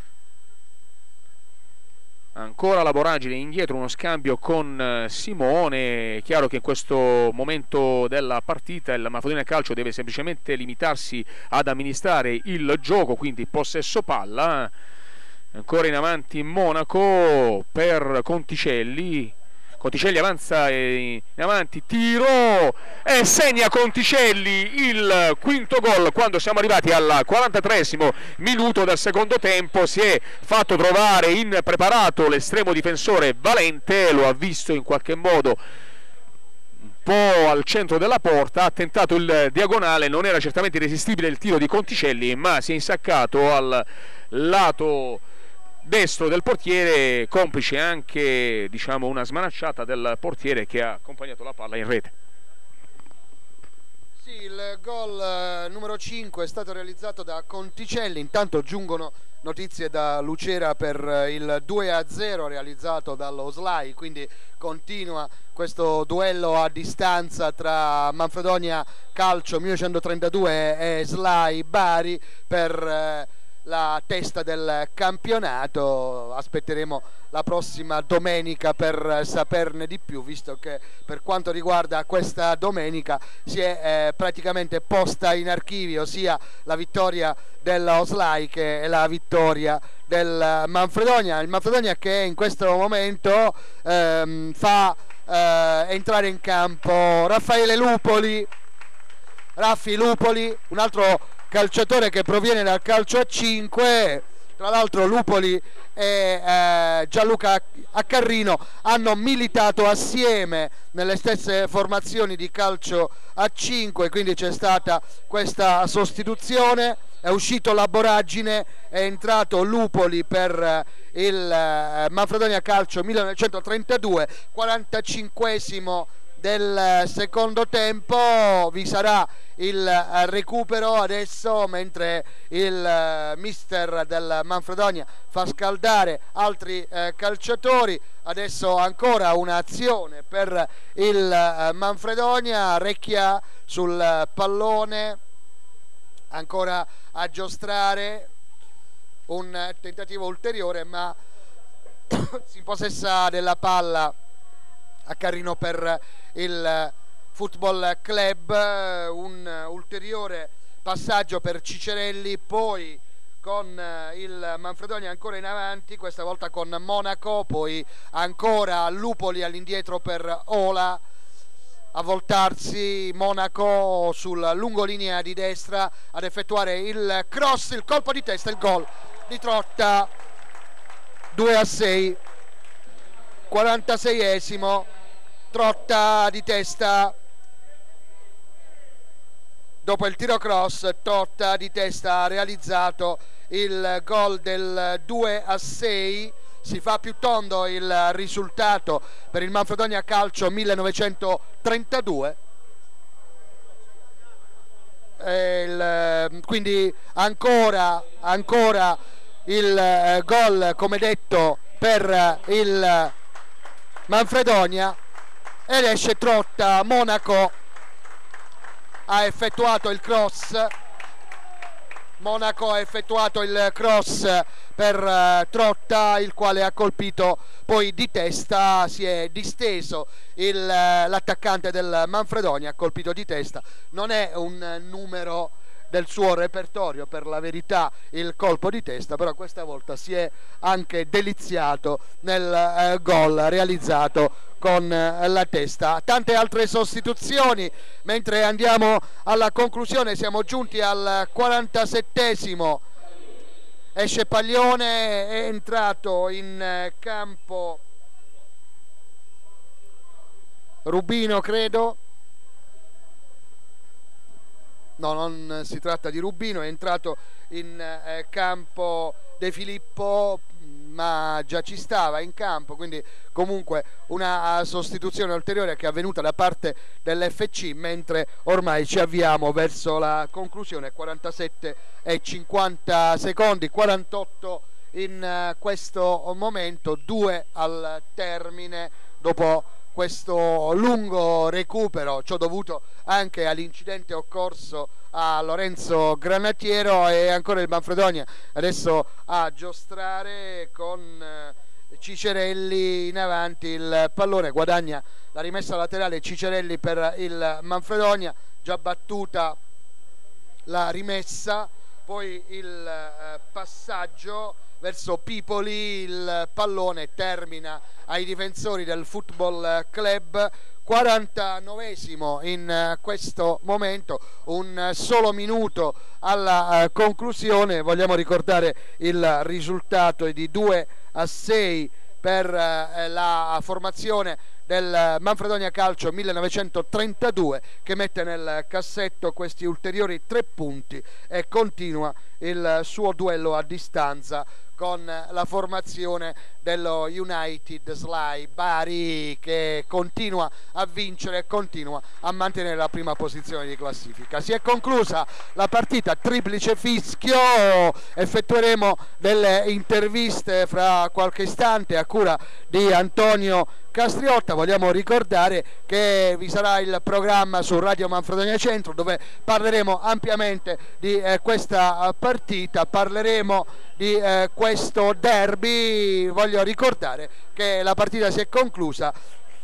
Ancora la Boragine indietro, uno scambio con Simone. È chiaro che in questo momento della partita il Manfredonia Calcio deve semplicemente limitarsi ad amministrare il gioco, quindi possesso palla. Ancora in avanti Monaco per Conticelli, Conticelli avanza in avanti, tiro e segna Conticelli il quinto gol quando siamo arrivati al quarantatreesimo minuto del secondo tempo. Si è fatto trovare impreparato l'estremo difensore Valente, lo ha visto in qualche modo un po' al centro della porta, ha tentato il diagonale, non era certamente irresistibile il tiro di Conticelli, ma si è insaccato al lato destro del portiere, complice anche, diciamo, una smanacciata del portiere che ha accompagnato la palla in rete. Sì, il gol eh, numero cinque è stato realizzato da Conticelli. Intanto giungono notizie da Lucera per eh, il due a zero realizzato dallo Slai, quindi continua questo duello a distanza tra Manfredonia Calcio millenovecentotrentadue e Slai Bari per eh, la testa del campionato. Aspetteremo la prossima domenica per saperne di più, visto che per quanto riguarda questa domenica si è eh, praticamente posta in archivio sia la vittoria dell'Oslai che la vittoria del Manfredonia. Il Manfredonia che in questo momento ehm, fa eh, entrare in campo Raffaele Lupoli, Raffi Lupoli, un altro calciatore che proviene dal calcio a cinque. Tra l'altro Lupoli e eh, Gianluca Accarrino hanno militato assieme nelle stesse formazioni di calcio a cinque, quindi c'è stata questa sostituzione, è uscito Laboragine, è entrato Lupoli per il eh, Manfredonia Calcio millenovecentotrentadue. quarantacinquesimo del secondo tempo, vi sarà il recupero adesso mentre il mister del Manfredonia fa scaldare altri eh, calciatori. Adesso ancora un'azione per il eh, Manfredonia, Recchia sul pallone, ancora a giostrare, un tentativo ulteriore ma si impossessa della palla Accarino per il Football Club. Un ulteriore passaggio per Cicerelli, poi con il Manfredonia ancora in avanti, questa volta con Monaco, poi ancora Lupoli all'indietro per Ola, a voltarsi Monaco sulla lungolinea di destra ad effettuare il cross, il colpo di testa, il gol di Trotta. Due a sei, quarantaseiesimo, Trotta di testa dopo il tiro cross. Trotta di testa ha realizzato il gol del due a sei. Si fa più tondo il risultato per il Manfredonia Calcio millenovecentotrentadue. E il, quindi ancora, ancora il eh, gol, come detto, per il Manfredonia, ed esce Trotta. Monaco ha effettuato il cross, Monaco ha effettuato il cross per uh, Trotta, il quale ha colpito poi di testa, si è disteso il, uh, l'attaccante del Manfredonia ha colpito di testa. Non è un uh, numero del suo repertorio, per la verità, il colpo di testa, però questa volta si è anche deliziato nel uh, gol realizzato con uh, la testa. Tante altre sostituzioni mentre andiamo alla conclusione. Siamo giunti al quarantasettesimo. Esce Paglione, è entrato in uh, campo Rubino, credo. No, non si tratta di Rubino, è entrato in eh, campo De Filippo, ma già ci stava in campo, quindi comunque una sostituzione ulteriore che è avvenuta da parte dell'F C, mentre ormai ci avviamo verso la conclusione. Quarantasette e cinquanta secondi, quarantotto in uh, questo momento, due al termine dopo questo lungo recupero, ciò dovuto anche all'incidente occorso a Lorenzo Granatiero. E ancora il Manfredonia adesso a giostrare con Cicerelli in avanti, il pallone guadagna la rimessa laterale Cicerelli per il Manfredonia, già battuta la rimessa, poi il eh, passaggio verso Pipoli, il pallone termina ai difensori del Football Club. quarantanovesimo in questo momento, un solo minuto alla conclusione. Vogliamo ricordare il risultato di due a sei per la formazione del Manfredonia Calcio millenovecentotrentadue, che mette nel cassetto questi ulteriori tre punti e continua il suo duello a distanza con la formazione dello United Sly Bari, che continua a vincere e continua a mantenere la prima posizione di classifica. Si è conclusa la partita, triplice fischio, effettueremo delle interviste fra qualche istante a cura di Antonio Castriotta. Vogliamo ricordare che vi sarà il programma su Radio Manfredonia Centro, dove parleremo ampiamente di eh, questa partita, parleremo di eh, questo derby. Voglio ricordare che la partita si è conclusa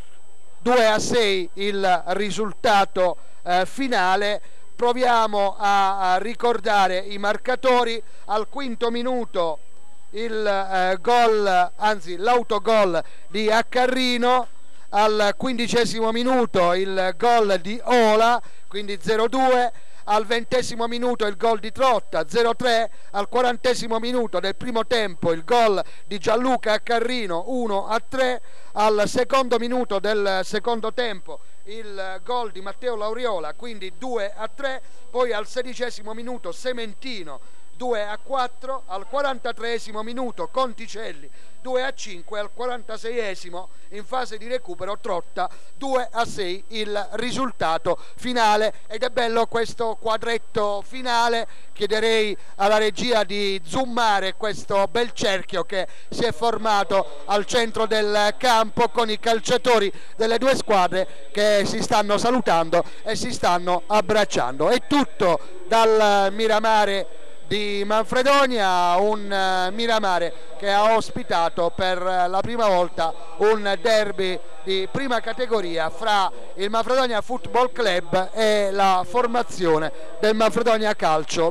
due a sei il risultato eh, finale. Proviamo a, a ricordare i marcatori. Al quinto minuto il eh, gol, anzi l'autogol di Accarrino. Al quindicesimo minuto il gol di Ola, quindi zero due. Al ventesimo minuto il gol di Trotta, zero tre. Al quarantesimo minuto del primo tempo il gol di Gianluca Accarrino, uno a tre. Al secondo minuto del secondo tempo il gol di Matteo Lauriola, quindi due a tre. Poi al sedicesimo minuto Sementino, due a quattro. Al quarantatreesimo minuto Conticelli, due a cinque. Al quarantaseiesimo in fase di recupero Trotta, due a sei il risultato finale. Ed è bello questo quadretto finale. Chiederei alla regia di zoomare questo bel cerchio che si è formato al centro del campo, con i calciatori delle due squadre che si stanno salutando e si stanno abbracciando. È tutto dal Miramare di Manfredonia, un uh, Miramare che ha ospitato per uh, la prima volta un derby di prima categoria fra il Manfredonia Football Club e la formazione del Manfredonia Calcio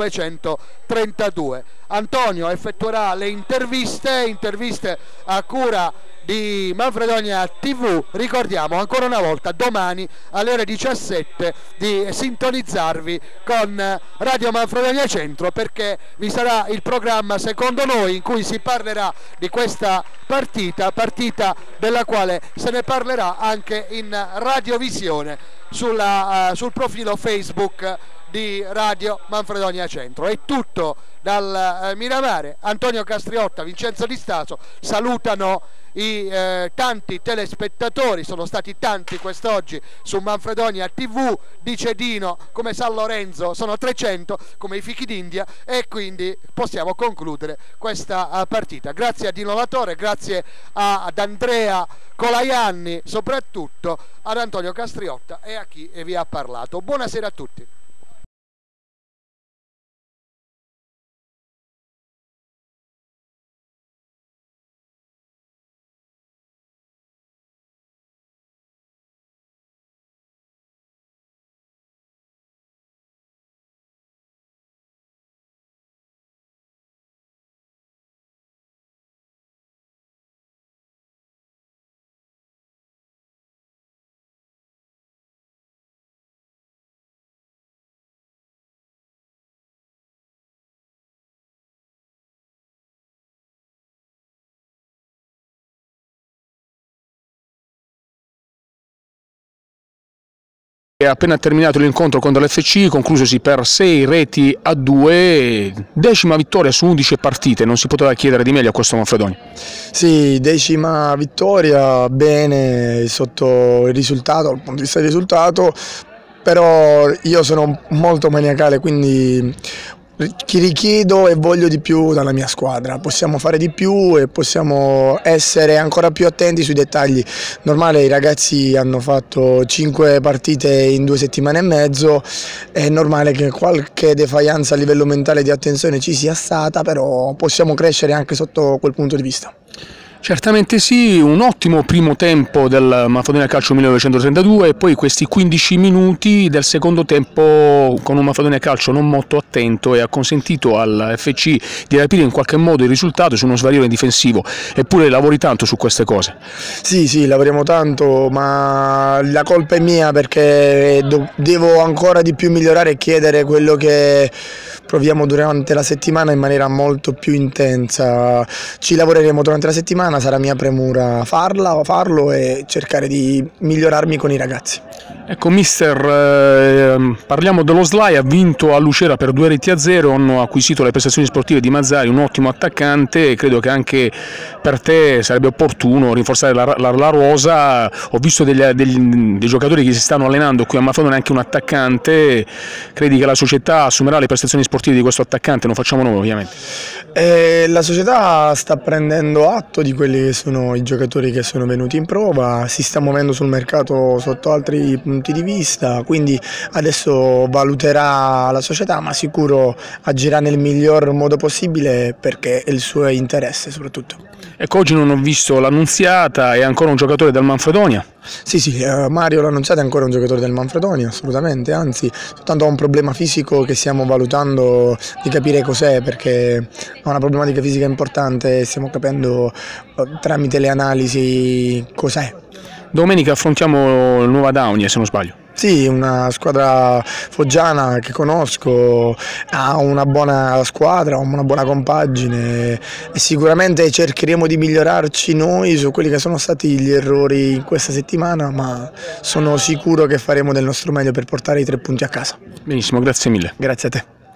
millenovecentotrentadue. Antonio effettuerà le interviste, interviste a cura di Manfredonia tivù. Ricordiamo ancora una volta domani alle ore diciassette di sintonizzarvi con Radio Manfredonia Centro, perché vi sarà il programma Secondo Noi, in cui si parlerà di questa partita, partita della quale se ne parlerà anche in radiovisione sulla, uh, sul profilo Facebook di Radio Manfredonia Centro. È tutto dal uh, Miramare. Antonio Castriotta, Vincenzo Di Staso salutano i eh, tanti telespettatori, sono stati tanti quest'oggi su Manfredonia tivù. Dice Dino, come San Lorenzo sono trecento, come i fichi d'India, e quindi possiamo concludere questa uh, partita. Grazie a Dino Latore, grazie a, ad Andrea Colaianni, soprattutto ad Antonio Castriotta e a chi vi ha parlato. Buonasera a tutti. È appena terminato l'incontro contro l'F C, conclusosi per sei reti a due, decima vittoria su undici partite, non si poteva chiedere di meglio a questo Manfredonia. Sì, decima vittoria, bene sotto il risultato, dal punto di vista del risultato, però io sono molto maniacale, quindi chi richiedo e voglio di più dalla mia squadra. Possiamo fare di più e possiamo essere ancora più attenti sui dettagli. Normale, i ragazzi hanno fatto cinque partite in due settimane e mezzo, è normale che qualche defaglianza a livello mentale di attenzione ci sia stata, però possiamo crescere anche sotto quel punto di vista. Certamente sì, un ottimo primo tempo del Manfredonia Calcio millenovecentotrentadue e poi questi quindici minuti del secondo tempo con un Manfredonia Calcio non molto attento e ha consentito al F C di rapire in qualche modo il risultato su uno svarione difensivo. Eppure lavori tanto su queste cose. Sì, sì, lavoriamo tanto, ma la colpa è mia perché devo ancora di più migliorare e chiedere quello che proviamo durante la settimana in maniera molto più intensa. Ci lavoreremo durante la settimana, sarà mia premura farla, farlo e cercare di migliorarmi con i ragazzi. Ecco mister, eh, parliamo dello S L A I, ha vinto a Lucera per due reti a zero, hanno acquisito le prestazioni sportive di Mazzari, un ottimo attaccante, e credo che anche per te sarebbe opportuno rinforzare la, la, la rosa. Ho visto degli, degli, dei giocatori che si stanno allenando qui a Manfredonia, anche un attaccante. Credi che la società assumerà le prestazioni sportive di questo attaccante? Non facciamo noi ovviamente. Eh, la società sta prendendo atto di quelli che sono i giocatori che sono venuti in prova, si sta muovendo sul mercato sotto altri punti di vista, quindi adesso valuterà la società, ma sicuro agirà nel miglior modo possibile perché è il suo interesse soprattutto. Ecco, oggi non ho visto l'Annunziata, è ancora un giocatore del Manfredonia? Sì, sì, eh, Mario l'Annunziata è ancora un giocatore del Manfredonia, assolutamente, anzi, soltanto ha un problema fisico che stiamo valutando di capire cos'è, perché ha una problematica fisica importante e stiamo capendo eh, tramite le analisi cos'è. Domenica affrontiamo il Nuova Daunia, se non sbaglio. Sì, una squadra foggiana che conosco, ha una buona squadra, una buona compagine e sicuramente cercheremo di migliorarci noi su quelli che sono stati gli errori in questa settimana, ma sono sicuro che faremo del nostro meglio per portare i tre punti a casa. Benissimo, grazie mille. Grazie a te.